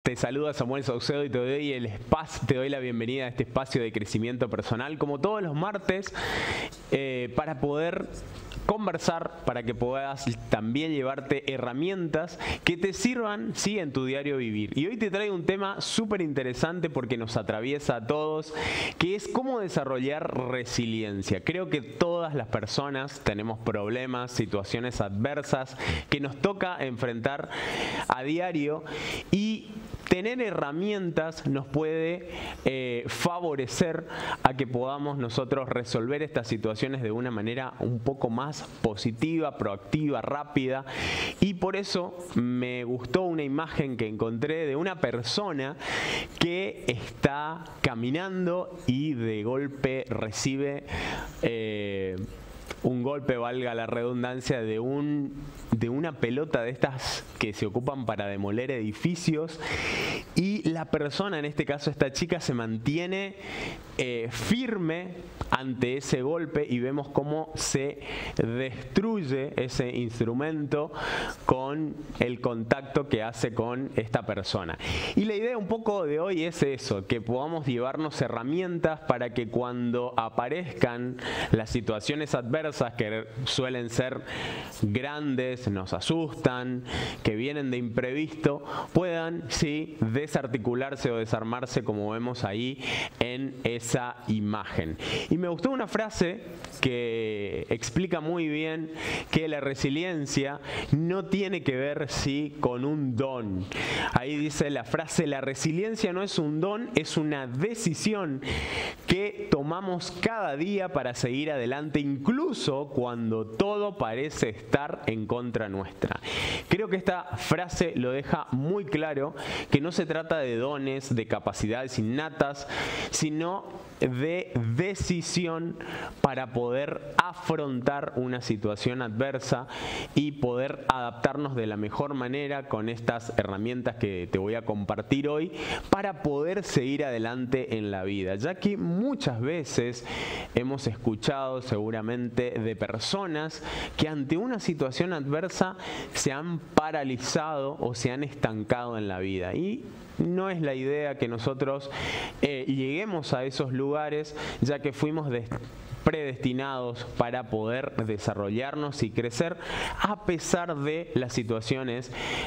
Te saluda Samuel Saucedo y te doy la bienvenida a este espacio de crecimiento personal, como todos los martes, para poder conversar, para que puedas también llevarte herramientas que te sirvan, sí, en tu diario vivir. Y hoy te traigo un tema súper interesante porque nos atraviesa a todos, que es cómo desarrollar resiliencia. Creo que todas las personas tenemos problemas, situaciones adversas que nos toca enfrentar a diario, y tener herramientas nos puede favorecer a que podamos nosotros resolver estas situaciones de una manera un poco más positiva, proactiva, rápida. Y por eso me gustó una imagen que encontré de una persona que está caminando y de golpe recibe un golpe, valga la redundancia, de una pelota de estas que se ocupan para demoler edificios, y la persona, en este caso esta chica, se mantiene firme ante ese golpe, y vemos cómo se destruye ese instrumento con el contacto que hace con esta persona. Y la idea un poco de hoy es eso, que podamos llevarnos herramientas para que cuando aparezcan las situaciones adversas, que suelen ser grandes, nos asustan, que vienen de imprevisto, puedan, sí, desarticularse o desarmarse, como vemos ahí en esa imagen. Y me gustó una frase que explica muy bien que la resiliencia no tiene que ver, sí, con un don. Ahí dice la frase: la resiliencia no es un don, es una decisión que tomamos cada día para seguir adelante, incluso cuando todo parece estar en contra nuestra. Creo que esta frase lo deja muy claro, que no se trata de dones, de capacidades innatas, sino de decisión para poder afrontar una situación adversa y poder adaptarnos de la mejor manera con estas herramientas que te voy a compartir hoy, para poder seguir adelante en la vida, ya que muchas veces hemos escuchado seguramente de personas que ante una situación adversa se han paralizado o se han estancado en la vida, y no es la idea que nosotros lleguemos a esos lugares, ya que fuimos predestinados para poder desarrollarnos y crecer a pesar de las situaciones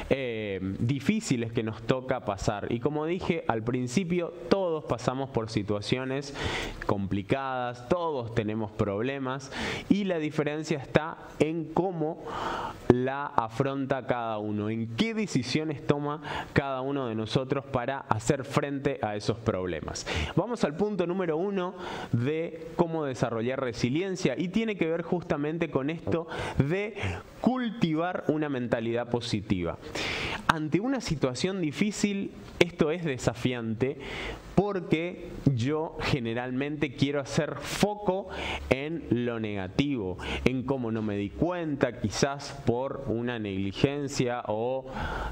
difíciles que nos toca pasar. Y como dije al principio, todos pasamos por situaciones complicadas, todos tenemos problemas, y la diferencia está en cómo la afronta cada uno, en qué decisiones toma cada uno de nosotros para hacer frente a esos problemas. Vamos al punto número 1 de cómo desarrollar resiliencia, y tiene que ver justamente con esto de cultivar una mentalidad positiva. Ante una situación difícil, esto es desafiante, porque yo generalmente quiero hacer foco en lo negativo, en cómo no me di cuenta, quizás por una negligencia o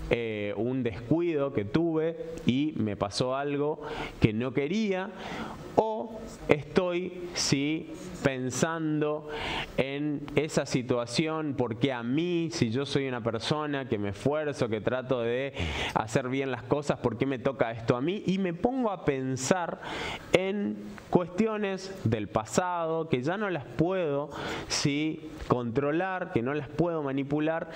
un descuido que tuve y me pasó algo que no quería, o estoy, sí, pensando en esa situación, porque a mí, si yo soy una persona que me esfuerzo, que trato de hacer bien las cosas, ¿por qué me toca esto a mí? Y me pongo a pensar en cuestiones del pasado que ya no las puedo, sí, controlar, que no las puedo manipular,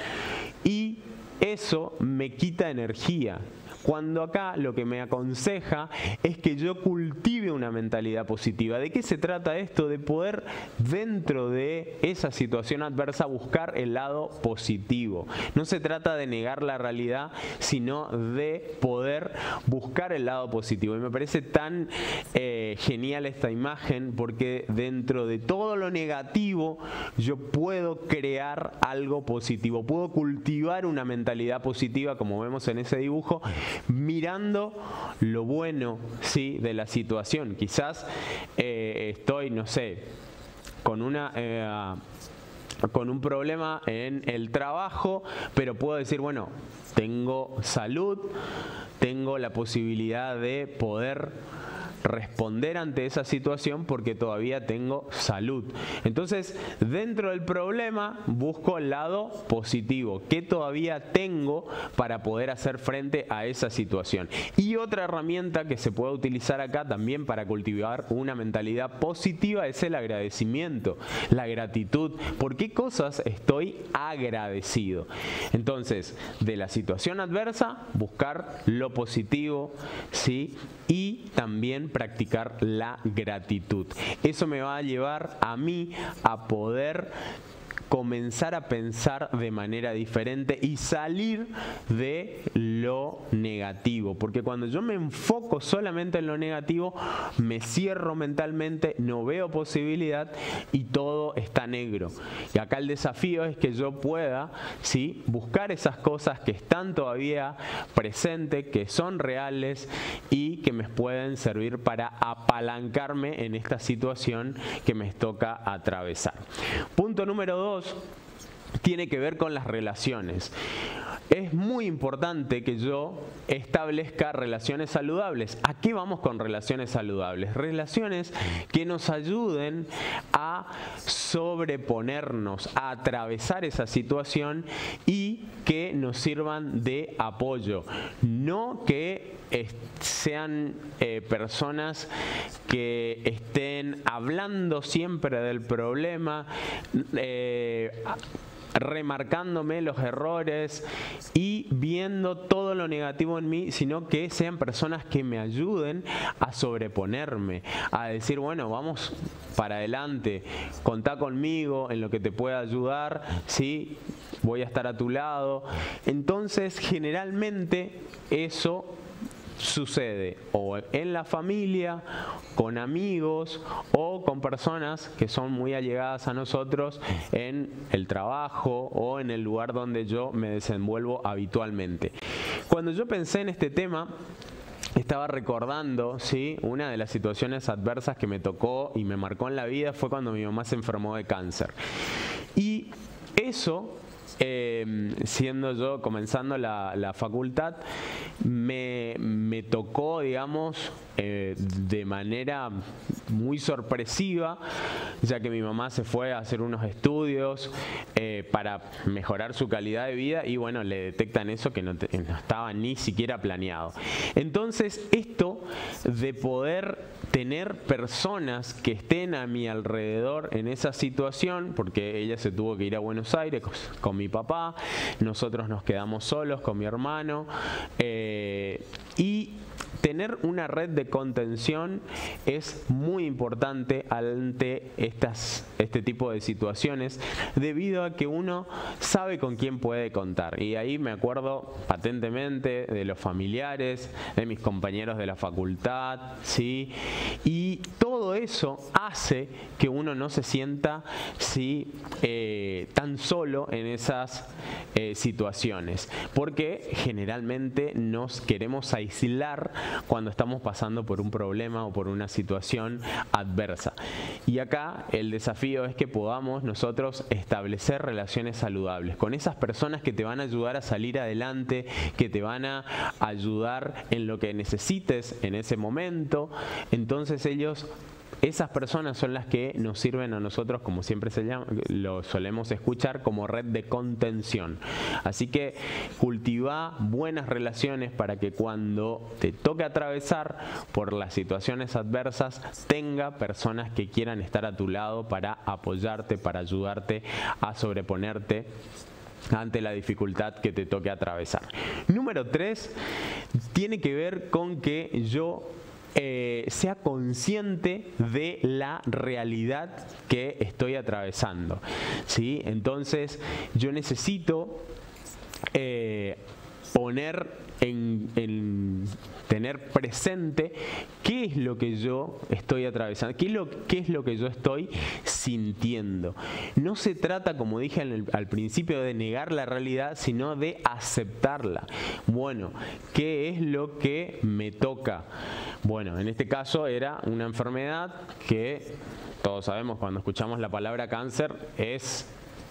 y eso me quita energía. Cuando acá lo que me aconseja es que yo cultive una mentalidad positiva. ¿De qué se trata esto? De poder, dentro de esa situación adversa, buscar el lado positivo. No se trata de negar la realidad, sino de poder buscar el lado positivo. Y me parece tan genial esta imagen, porque dentro de todo lo negativo yo puedo crear algo positivo. Puedo cultivar una mentalidad positiva, como vemos en ese dibujo, mirando lo bueno, sí, de la situación. Quizás estoy, no sé, con un problema en el trabajo, pero puedo decir, bueno, tengo salud, tengo la posibilidad de poder responder ante esa situación porque todavía tengo salud. Entonces, dentro del problema busco el lado positivo, qué todavía tengo para poder hacer frente a esa situación. Y otra herramienta que se puede utilizar acá también para cultivar una mentalidad positiva es el agradecimiento, la gratitud. ¿Por qué cosas estoy agradecido? Entonces, de la situación adversa, buscar lo positivo, ¿sí? Y también practicar la gratitud. Eso me va a llevar a mí a poder comenzar a pensar de manera diferente y salir de lo negativo, porque cuando yo me enfoco solamente en lo negativo, me cierro mentalmente, no veo posibilidad y todo está negro. Y acá el desafío es que yo pueda, ¿sí?, buscar esas cosas que están todavía presentes, que son reales y que me pueden servir para apalancarme en esta situación que me toca atravesar. Punto número 2 tiene que ver con las relaciones. Es muy importante que yo establezca relaciones saludables. ¿A qué vamos con relaciones saludables? Relaciones que nos ayuden a sobreponernos, a atravesar esa situación y que nos sirvan de apoyo. No que sean personas que estén hablando siempre del problema, remarcándome los errores y viendo todo lo negativo en mí, sino que sean personas que me ayuden a sobreponerme, a decir, bueno, vamos para adelante, contá conmigo en lo que te pueda ayudar, ¿sí? Voy a estar a tu lado. Entonces, generalmente eso sucede o en la familia, con amigos o con personas que son muy allegadas a nosotros en el trabajo o en el lugar donde yo me desenvuelvo habitualmente. Cuando yo pensé en este tema, estaba recordando, ¿sí?, una de las situaciones adversas que me tocó y me marcó en la vida fue cuando mi mamá se enfermó de cáncer. Y eso, siendo yo comenzando la facultad, me tocó, digamos, de manera muy sorpresiva, ya que mi mamá se fue a hacer unos estudios para mejorar su calidad de vida y bueno, le detectan eso que no estaba ni siquiera planeado. Entonces, esto de poder tener personas que estén a mi alrededor en esa situación, porque ella se tuvo que ir a Buenos Aires con mi papá, nosotros nos quedamos solos con mi hermano, y tener una red de contención es muy importante ante este tipo de situaciones, debido a que uno sabe con quién puede contar. Y ahí me acuerdo patentemente de los familiares, de mis compañeros de la facultad, ¿sí? Y todo eso hace que uno no se sienta, ¿sí?, tan solo en esas situaciones, porque generalmente nos queremos aislar cuando estamos pasando por un problema o por una situación adversa. Y acá el desafío es que podamos nosotros establecer relaciones saludables con esas personas que te van a ayudar a salir adelante, que te van a ayudar en lo que necesites en ese momento. Entonces esas personas son las que nos sirven a nosotros, como siempre lo solemos escuchar, como red de contención. Así que cultiva buenas relaciones para que cuando te toque atravesar por las situaciones adversas, tenga personas que quieran estar a tu lado para apoyarte, para ayudarte a sobreponerte ante la dificultad que te toque atravesar. Número 3 tiene que ver con que yo sea consciente de la realidad que estoy atravesando, ¿sí? Entonces yo necesito tener presente qué es lo que yo estoy atravesando, qué es lo que yo estoy sintiendo. No se trata, como dije al principio, de negar la realidad, sino de aceptarla. Bueno, ¿qué es lo que me toca? Bueno, en este caso era una enfermedad que todos sabemos, cuando escuchamos la palabra cáncer, es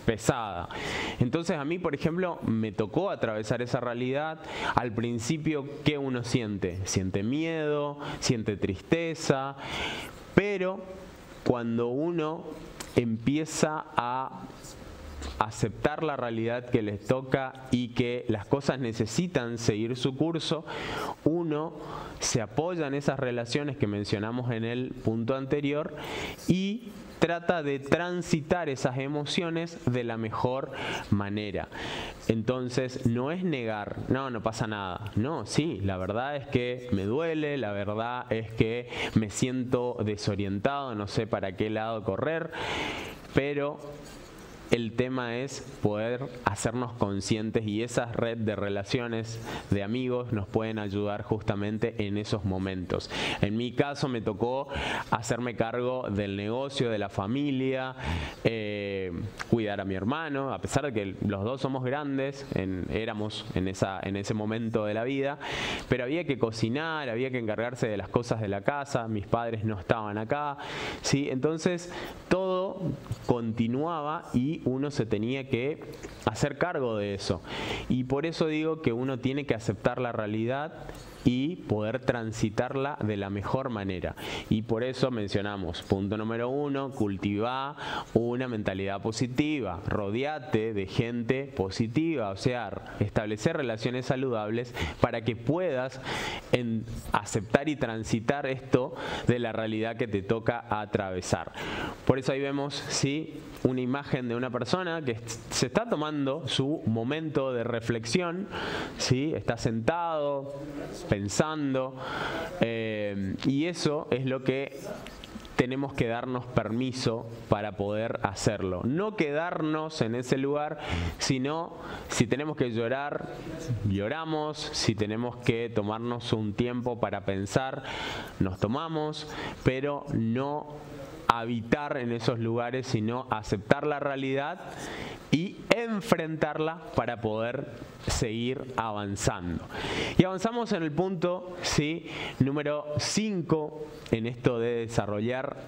pesada. Entonces a mí, por ejemplo, me tocó atravesar esa realidad. Al principio, ¿qué uno siente? Siente miedo, siente tristeza, pero cuando uno empieza a aceptar la realidad que les toca y que las cosas necesitan seguir su curso, uno se apoya en esas relaciones que mencionamos en el punto anterior y trata de transitar esas emociones de la mejor manera. Entonces, no es negar, no pasa nada. No, sí, la verdad es que me duele, la verdad es que me siento desorientado, no sé para qué lado correr, pero el tema es poder hacernos conscientes y esa red de relaciones de amigos nos pueden ayudar justamente en esos momentos. En mi caso me tocó hacerme cargo del negocio, de la familia, cuidar a mi hermano, a pesar de que los dos somos grandes, éramos en ese momento de la vida, pero había que cocinar, había que encargarse de las cosas de la casa, mis padres no estaban acá, ¿sí? Entonces todo continuaba y uno se tenía que hacer cargo de eso. Y por eso digo que uno tiene que aceptar la realidad y poder transitarla de la mejor manera. Y por eso mencionamos, punto número 1, cultiva una mentalidad positiva, rodeate de gente positiva, o sea, establecer relaciones saludables para que puedas aceptar y transitar esto de la realidad que te toca atravesar. Por eso ahí vemos, ¿sí?, una imagen de una persona que se está tomando su momento de reflexión, ¿sí?, está sentado, pensando, y eso es lo que tenemos que darnos permiso para poder hacerlo. No quedarnos en ese lugar, sino si tenemos que llorar, lloramos, si tenemos que tomarnos un tiempo para pensar, nos tomamos, pero no habitar en esos lugares, sino aceptar la realidad y enfrentarla para poder seguir avanzando. Y avanzamos en el punto, ¿sí?, número 5 en esto de desarrollar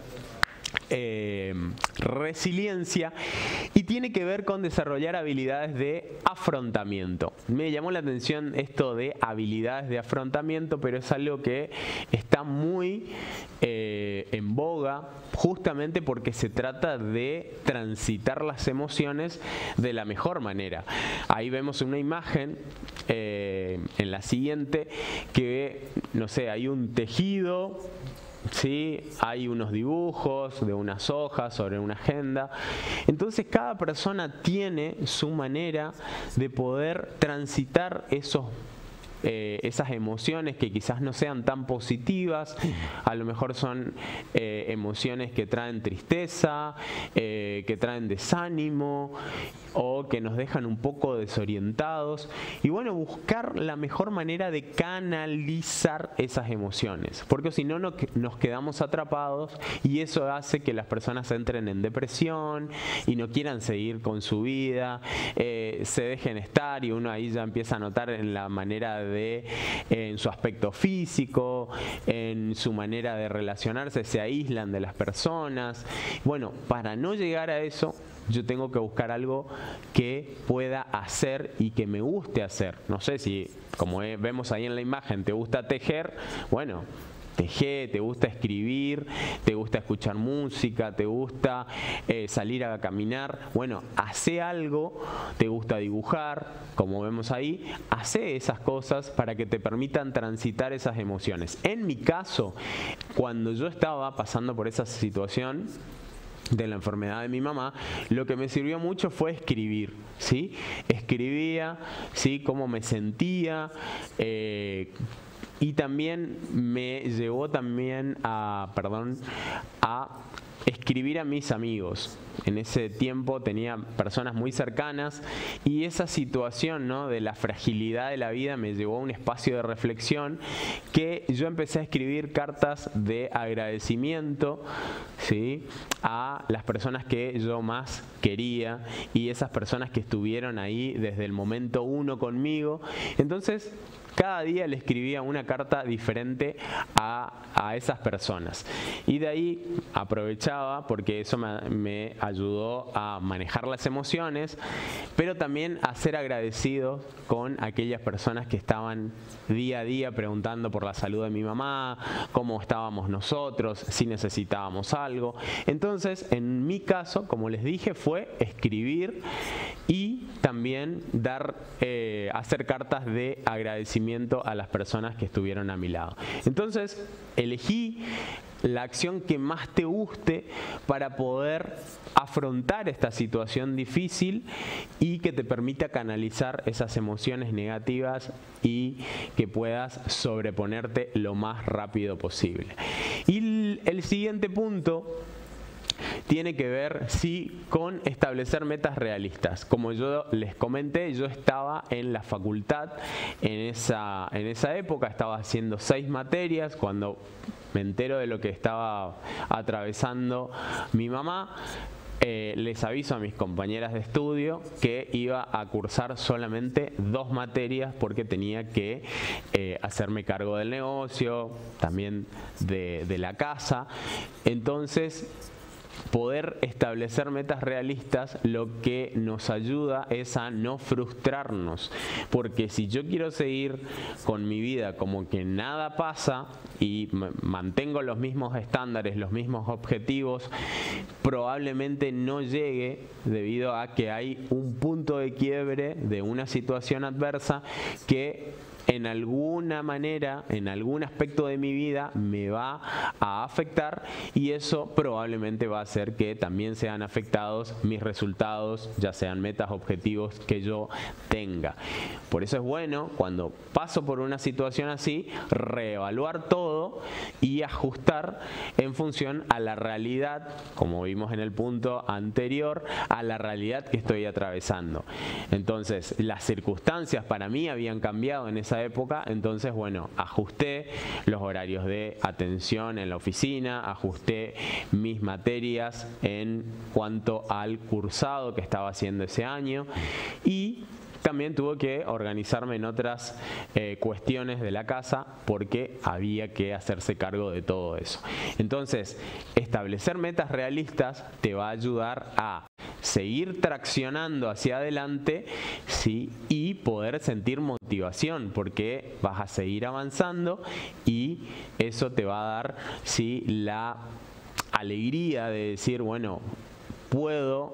resiliencia, y tiene que ver con desarrollar habilidades de afrontamiento. Me llamó la atención esto de habilidades de afrontamiento, pero es algo que está muy en boga, justamente porque se trata de transitar las emociones de la mejor manera. Ahí vemos una imagen en la siguiente que, no sé, hay un tejido, ¿sí?, hay unos dibujos de unas hojas sobre una agenda. Entonces cada persona tiene su manera de poder transitar esas emociones que quizás no sean tan positivas. A lo mejor son emociones que traen tristeza, que traen desánimo o que nos dejan un poco desorientados. Y bueno, buscar la mejor manera de canalizar esas emociones, porque si no nos quedamos atrapados y eso hace que las personas entren en depresión y no quieran seguir con su vida, se dejen estar, y uno ahí ya empieza a notar en la manera en su aspecto físico, en su manera de relacionarse, se aíslan de las personas. Bueno, para no llegar a eso, yo tengo que buscar algo que pueda hacer y que me guste hacer. No sé si, como vemos ahí en la imagen, te gusta tejer, bueno, tejé, te gusta escribir, te gusta escuchar música, te gusta salir a caminar, bueno, hace algo, te gusta dibujar, como vemos ahí, hace esas cosas para que te permitan transitar esas emociones. En mi caso, cuando yo estaba pasando por esa situación de la enfermedad de mi mamá, lo que me sirvió mucho fue escribir, ¿sí? Escribía, ¿sí?, cómo me sentía, y también me llevó también a escribir a mis amigos. En ese tiempo tenía personas muy cercanas y esa situación, ¿no?, de la fragilidad de la vida me llevó a un espacio de reflexión que yo empecé a escribir cartas de agradecimiento, ¿sí?, a las personas que yo más quería y esas personas que estuvieron ahí desde el momento 1 conmigo. Entonces, cada día le escribía una carta diferente a esas personas. Y de ahí aprovechaba, porque eso me ayudó a manejar las emociones, pero también a ser agradecido con aquellas personas que estaban día a día preguntando por la salud de mi mamá, cómo estábamos nosotros, si necesitábamos algo. Entonces, en mi caso, como les dije, fue escribir y también hacer cartas de agradecimiento a las personas que estuvieron a mi lado. Entonces, elegí la acción que más te guste para poder afrontar esta situación difícil y que te permita canalizar esas emociones negativas y que puedas sobreponerte lo más rápido posible. Y el siguiente punto tiene que ver, sí, con establecer metas realistas. Como yo les comenté, yo estaba en la facultad en esa época, estaba haciendo 6 materias cuando me entero de lo que estaba atravesando mi mamá. Les aviso a mis compañeras de estudio que iba a cursar solamente 2 materias porque tenía que hacerme cargo del negocio, también de la casa. Entonces, poder establecer metas realistas lo que nos ayuda es a no frustrarnos, porque si yo quiero seguir con mi vida como que nada pasa y mantengo los mismos estándares, los mismos objetivos, probablemente no llegue debido a que hay un punto de quiebre de una situación adversa que en alguna manera, en algún aspecto de mi vida me va a afectar, y eso probablemente va a hacer que también sean afectados mis resultados, ya sean metas, objetivos que yo tenga. Por eso es bueno, cuando paso por una situación así, reevaluar todo y ajustar en función a la realidad, como vimos en el punto anterior, a la realidad que estoy atravesando. Entonces, las circunstancias para mí habían cambiado en esa época, entonces bueno, ajusté los horarios de atención en la oficina, ajusté mis materias en cuanto al cursado que estaba haciendo ese año, y también tuve que organizarme en otras cuestiones de la casa porque había que hacerse cargo de todo eso. Entonces, establecer metas realistas te va a ayudar a seguir traccionando hacia adelante, ¿sí? Y poder sentir motivación porque vas a seguir avanzando y eso te va a dar, ¿sí?, la alegría de decir, bueno, puedo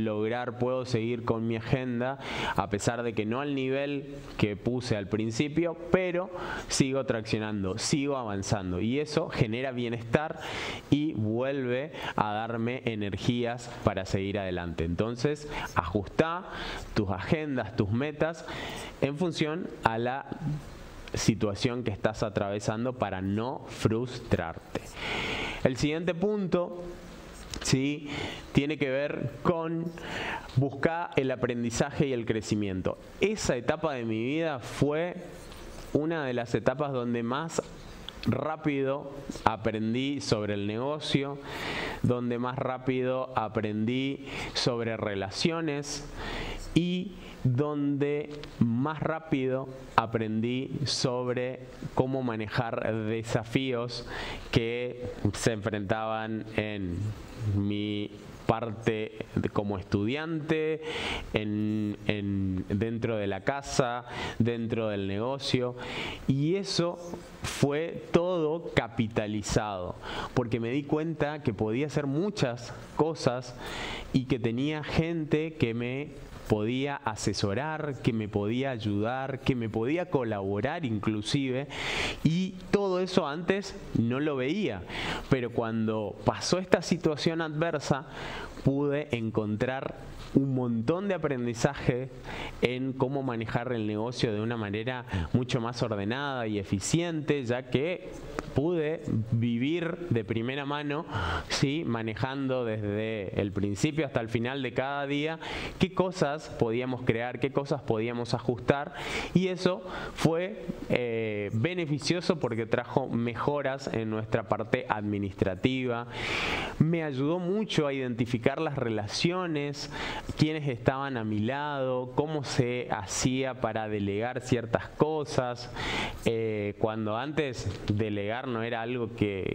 seguir con mi agenda a pesar de que no al nivel que puse al principio, pero sigo traccionando, sigo avanzando, y eso genera bienestar y vuelve a darme energías para seguir adelante. Entonces, ajusta tus agendas, tus metas en función a la situación que estás atravesando para no frustrarte. El siguiente punto, ¿sí?, tiene que ver con buscar el aprendizaje y el crecimiento. Esa etapa de mi vida fue una de las etapas donde más rápido aprendí sobre el negocio, donde más rápido aprendí sobre relaciones y donde más rápido aprendí sobre cómo manejar desafíos que se enfrentaban en mi parte como estudiante, dentro de la casa, dentro del negocio, y eso fue todo capitalizado, porque me di cuenta que podía hacer muchas cosas y que tenía gente que me podía asesorar, que me podía ayudar, que me podía colaborar inclusive, y todo eso antes no lo veía, pero cuando pasó esta situación adversa pude encontrar un montón de aprendizaje en cómo manejar el negocio de una manera mucho más ordenada y eficiente, ya que pude vivir de primera mano, ¿sí? Manejando desde el principio hasta el final de cada día qué cosas podíamos crear, qué cosas podíamos ajustar, y eso fue beneficioso porque trajo mejoras en nuestra parte administrativa. Me ayudó mucho a identificar las relaciones, quiénes estaban a mi lado, cómo se hacía para delegar ciertas cosas. Cuando antes delegar no era algo que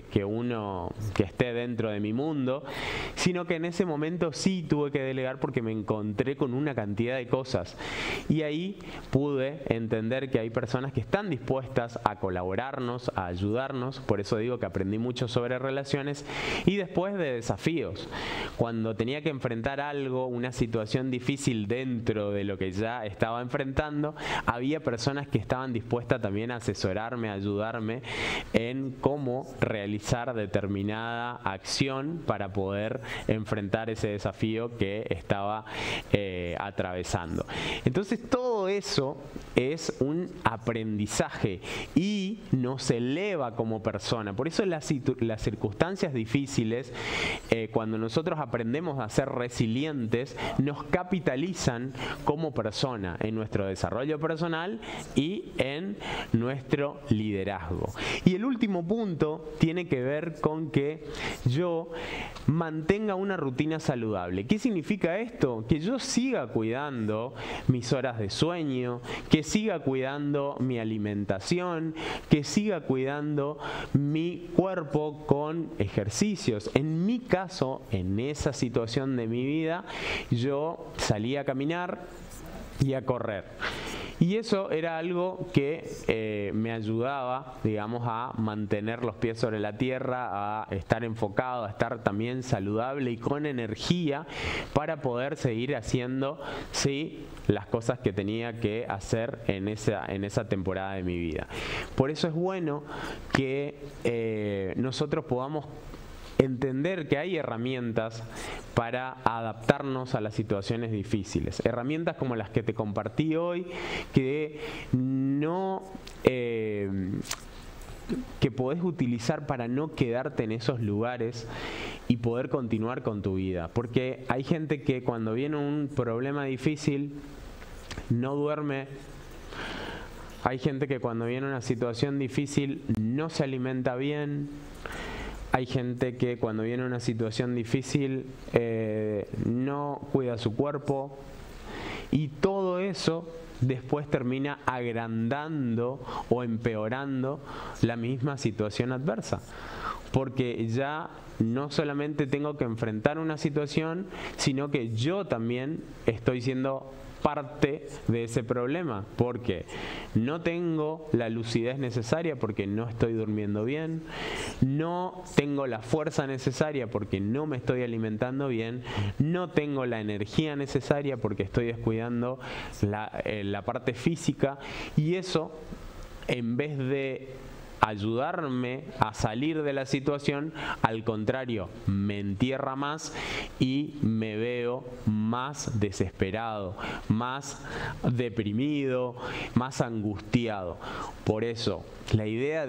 esté dentro de mi mundo, sino que en ese momento sí tuve que delegar porque me encontré con una cantidad de cosas. Y ahí pude entender que hay personas que están dispuestas a colaborarnos, a ayudarnos. Por eso digo que aprendí mucho sobre relaciones. Y después de desafíos, cuando tenía que enfrentar algo, una situación difícil dentro de lo que ya estaba enfrentando, había personas que estaban dispuestas también a asesorarme, a ayudarme en cómo realizar determinada acción para poder enfrentar ese desafío que estaba atravesando. Entonces todo eso es un aprendizaje y nos eleva como persona. Por eso las circunstancias difíciles, cuando nosotros aprendemos a ser resilientes, nos capitalizan como persona en nuestro desarrollo personal y en nuestro liderazgo. Y el último punto tiene que ver con que yo mantenga una rutina saludable. ¿Qué significa esto? Que yo siga cuidando mis horas de sueño, que siga cuidando mi alimentación, que siga cuidando mi cuerpo con ejercicios. En mi caso, en esa situación de mi vida, yo salía a caminar y a correr. Y eso era algo que me ayudaba, digamos, a mantener los pies sobre la tierra, a estar enfocado, a estar también saludable y con energía para poder seguir haciendo, sí, las cosas que tenía que hacer en esa temporada de mi vida. Por eso es bueno que nosotros podamos entender que hay herramientas para adaptarnos a las situaciones difíciles. Herramientas como las que te compartí hoy, que podés utilizar para no quedarte en esos lugares y poder continuar con tu vida. Porque hay gente que cuando viene un problema difícil no duerme. Hay gente que cuando viene una situación difícil no se alimenta bien. Hay gente que cuando viene una situación difícil no cuida su cuerpo, y todo eso después termina agrandando o empeorando la misma situación adversa. Porque ya no solamente tengo que enfrentar una situación, sino que yo también estoy siendo parte de ese problema, porque no tengo la lucidez necesaria porque no estoy durmiendo bien, no tengo la fuerza necesaria porque no me estoy alimentando bien, no tengo la energía necesaria porque estoy descuidando la parte física, y eso, en vez de ayudarme a salir de la situación, al contrario, me entierra más y me veo más desesperado, más deprimido, más angustiado. Por eso, la idea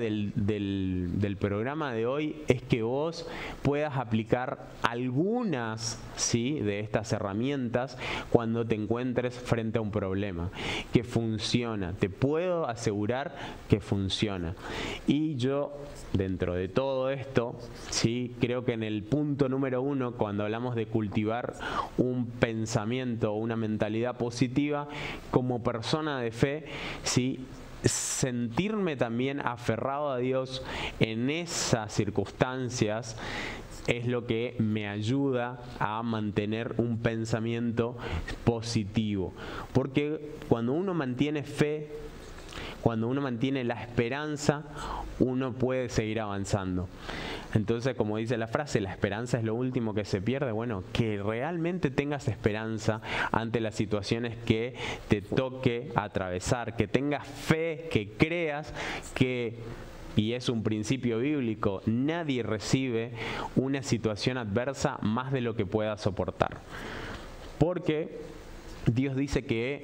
del programa de hoy es que vos puedas aplicar algunas, ¿sí?, de estas herramientas cuando te encuentres frente a un problema. Que funciona, te puedo asegurar que funciona. Y yo, dentro de todo esto, ¿sí?, creo que en el punto número 1, cuando hablamos de cultivar un pensamiento o una mentalidad positiva, como persona de fe, ¿sí?, sentirme también aferrado a Dios en esas circunstancias es lo que me ayuda a mantener un pensamiento positivo. Porque cuando uno mantiene fe, cuando uno mantiene la esperanza, uno puede seguir avanzando. Entonces, como dice la frase, la esperanza es lo último que se pierde. Bueno, que realmente tengas esperanza ante las situaciones que te toque atravesar, que tengas fe, que creas que, y es un principio bíblico, nadie recibe una situación adversa más de lo que pueda soportar. Porque Dios dice que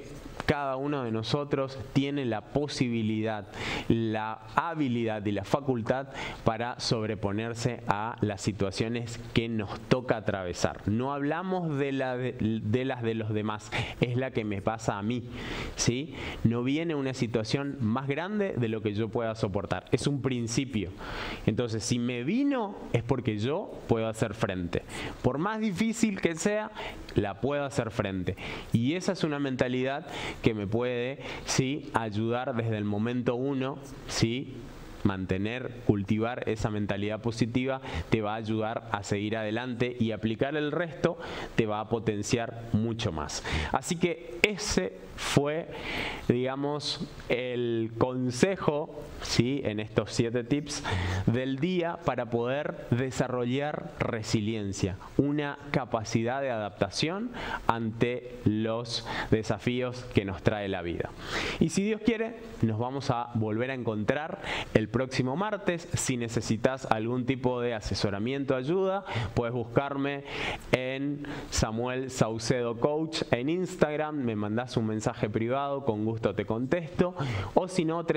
cada uno de nosotros tiene la posibilidad, la habilidad y la facultad para sobreponerse a las situaciones que nos toca atravesar. No hablamos de las de los demás, es la que me pasa a mí, ¿sí? No viene una situación más grande de lo que yo pueda soportar. Es un principio. Entonces, si me vino, es porque yo puedo hacer frente. Por más difícil que sea, la puedo hacer frente. Y esa es una mentalidad que me puede, ¿sí?, ayudar desde el momento uno, ¿sí? Cultivar esa mentalidad positiva te va a ayudar a seguir adelante, y aplicar el resto te va a potenciar mucho más. Así que ese fue, digamos, el consejo, ¿sí?, en estos 7 tips del día para poder desarrollar resiliencia, una capacidad de adaptación ante los desafíos que nos trae la vida. Y si Dios quiere, nos vamos a volver a encontrar el próximo martes. Si necesitas algún tipo de asesoramiento, ayuda, puedes buscarme en Samuel Saucedo Coach en Instagram, me mandás un mensaje privado, con gusto te contesto, o si no,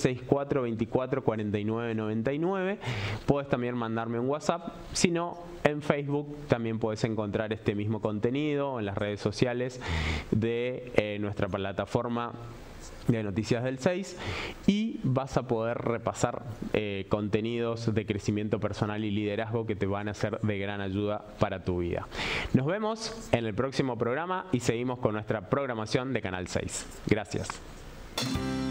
3764-244999, puedes también mandarme un WhatsApp. Si no, en Facebook también puedes encontrar este mismo contenido en las redes sociales de nuestra plataforma de Noticias del 6, y vas a poder repasar contenidos de crecimiento personal y liderazgo que te van a ser de gran ayuda para tu vida. Nos vemos en el próximo programa y seguimos con nuestra programación de Canal 6. Gracias.